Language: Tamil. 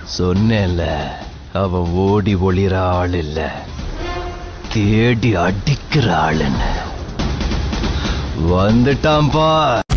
சொன்னேன்ல, அவன் ஓடி ஒளிர ஆள் இல்ல, தேடி அடிக்கிற ஆளுன்னு. வந்துட்டான்பா.